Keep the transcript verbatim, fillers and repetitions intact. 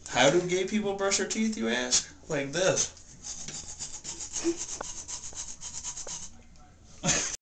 How do gay people brush their teeth, you ask? Like this.